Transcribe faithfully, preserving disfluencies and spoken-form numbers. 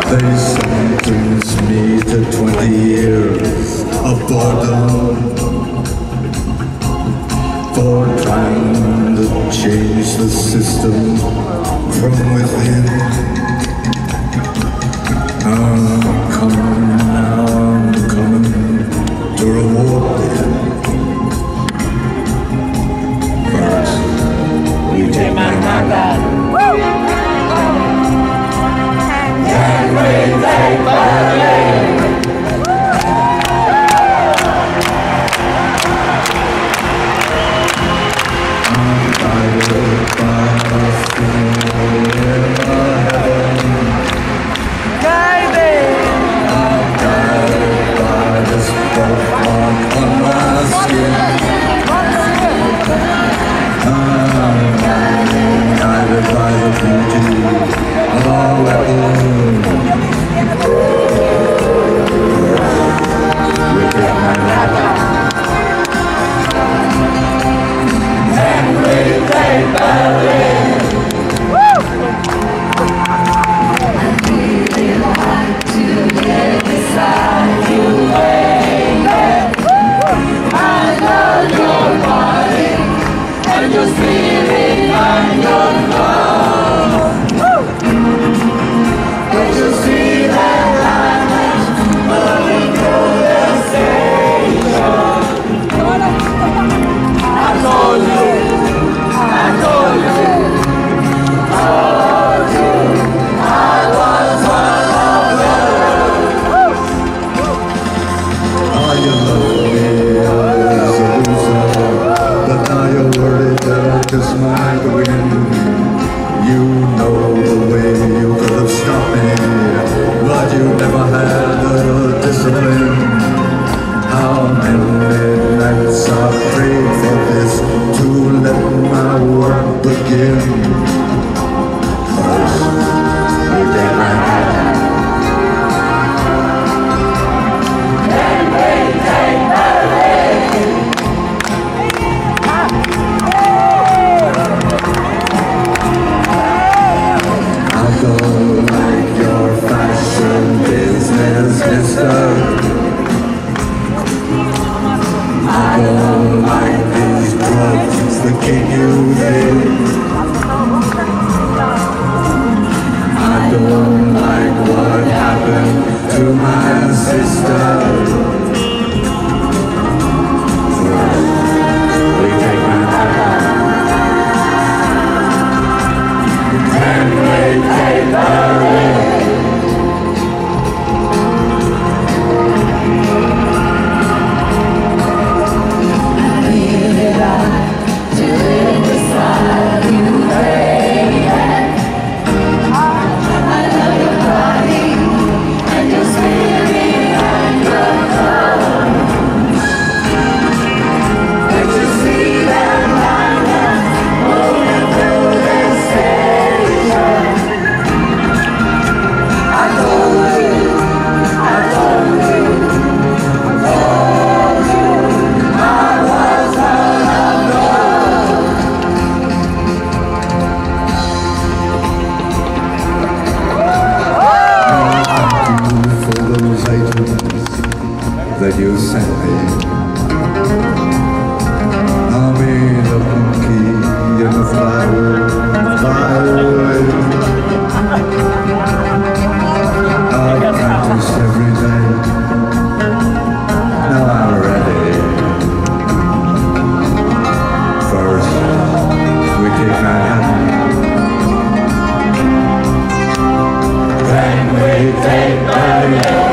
They sentenced me to twenty years of boredom for trying to change the system from within. I'm coming now, I'm coming to reward them. First, we take Manhattan. Then we take Berlin. I'm guided by the soul in my heaven. I'm guided by this birthmark on my skin. I'm guided by the beauty of our weapons. We take Manhattan. Then we take Berlin. Just might win. You know the way you could have stopped me, but you never had the discipline. How many nights I prayed for this to let my work begin. First, we take Manhattan. Then we take Berlin. I don't like your fashion business, mister. I don't like these drugs that keep you there. I don't like what happened to my sister. First, we take Manhattan. Then we take Berlin. That you sent me. I mean the monkey and the flower fly away. I practice every day. Now I'm ready. First, we take Manhattan. Then we take Berlin.